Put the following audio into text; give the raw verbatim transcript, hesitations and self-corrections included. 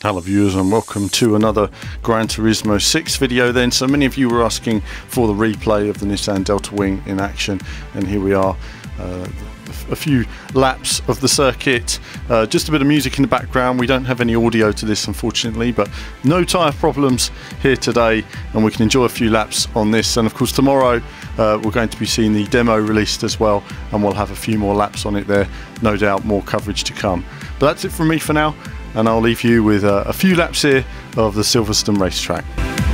Hello viewers, and welcome to another Gran Turismo six video then. So many of you were asking for the replay of the Nissan Delta Wing in action, and here we are, uh, a few laps of the circuit. Uh, just a bit of music in the background. We don't have any audio to this unfortunately, but no tyre problems here today, and we can enjoy a few laps on this. And of course tomorrow uh, we're going to be seeing the demo released as well, and we'll have a few more laps on it there, no doubt more coverage to come. But that's it from me for now, and I'll leave you with uh, a few laps here of the Silverstone racetrack.